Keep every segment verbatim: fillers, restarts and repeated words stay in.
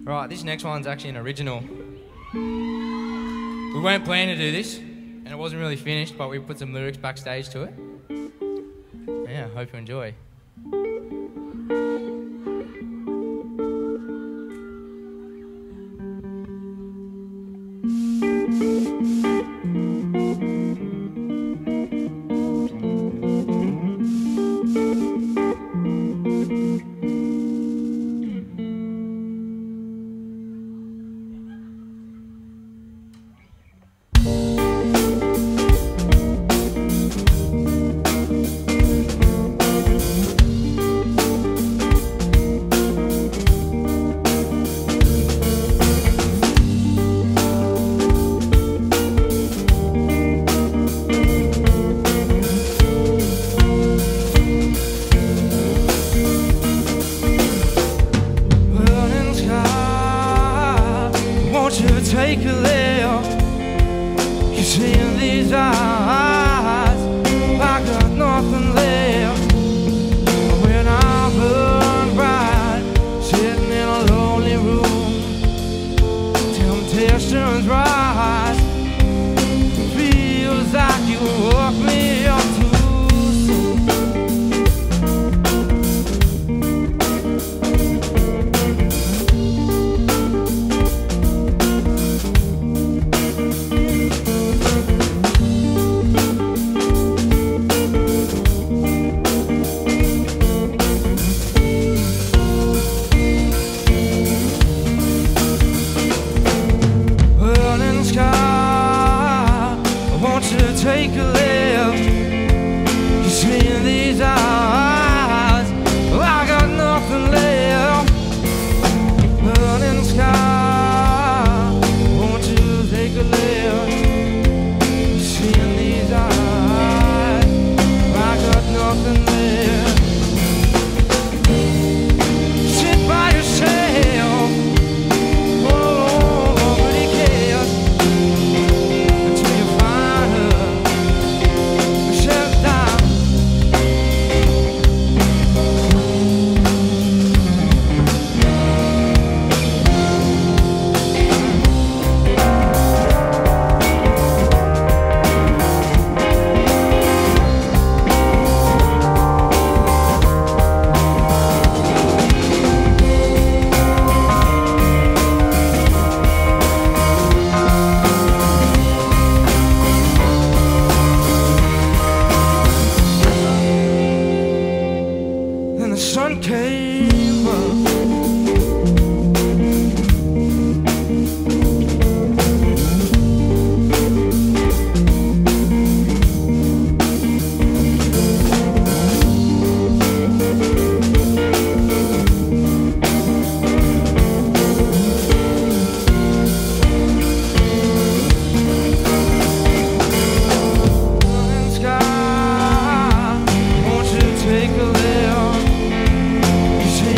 Right, this next one's actually an original. We weren't planning to do this, and it wasn't really finished, but we put some lyrics backstage to it. Yeah, hope you enjoy. Take a left. You see in these eyes, I got nothing left. When I burn bright, sitting in a lonely room, temptations rise. Feels like you woke me up too soon. Take a left. You see in these eyes, I got nothing left. Burning sky, won't you take a left? You see in these eyes, I got nothing left. Sit by yourself, oh, nobody cares until you find her. The sun came up. Morning sky, won't you take a left? You see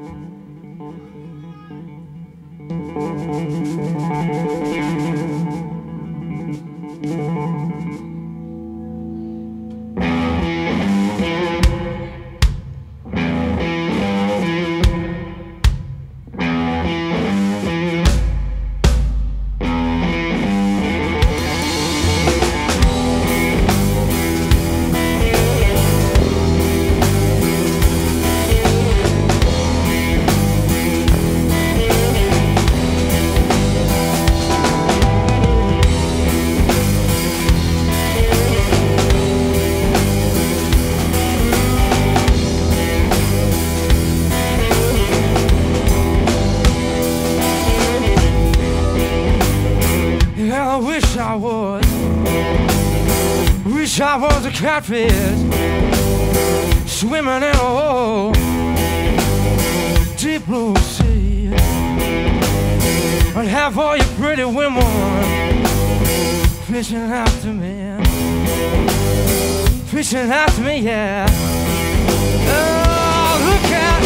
I wish I was, wish I was a catfish swimming in a whole deep blue sea. I'd have all you pretty women fishing after me, fishing after me, yeah. Oh, look at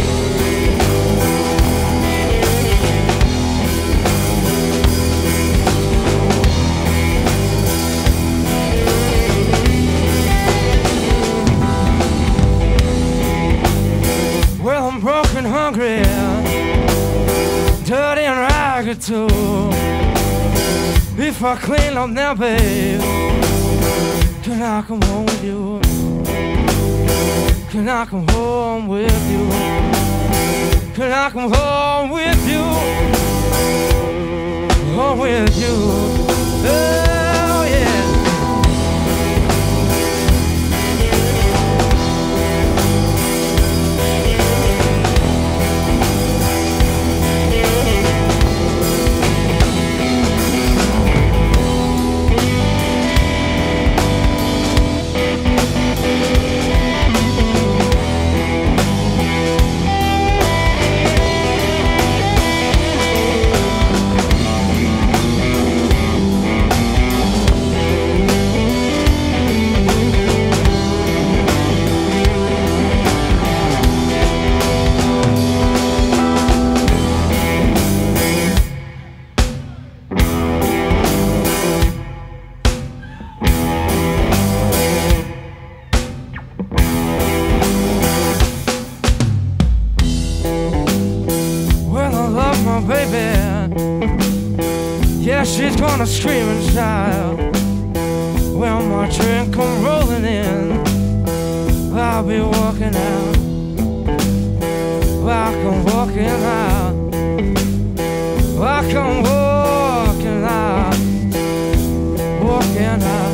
well, I'm broken, hungry, dirty and ragged too. If I clean up now, babe, can I come home with you? Can I come home with you? Can I come home with you? Home with you? Oh yeah. Baby, yeah, she's gonna scream and shout. When my train come rolling in, I'll be walking out. I come walking out. I come walking out, walking out.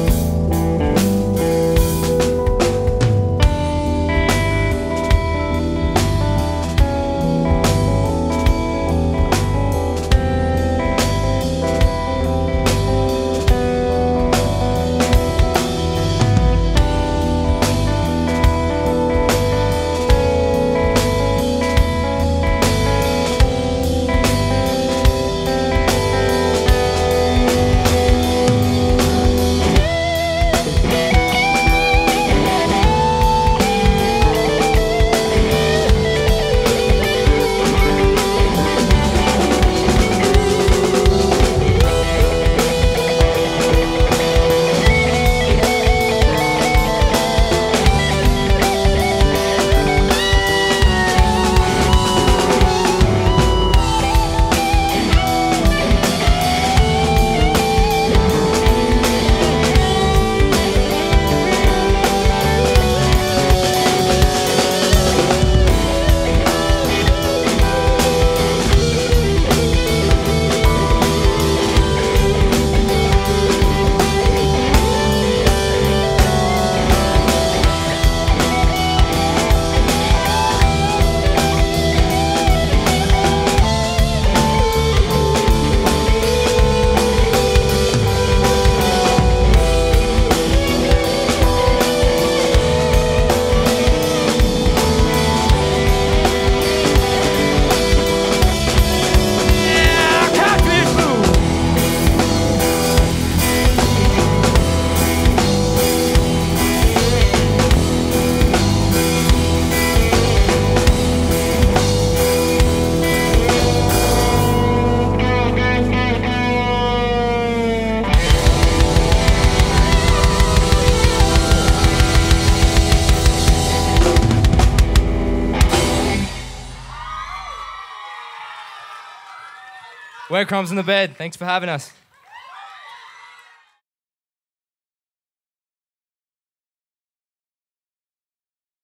We're Crumbs in the Bed. Thanks for having us.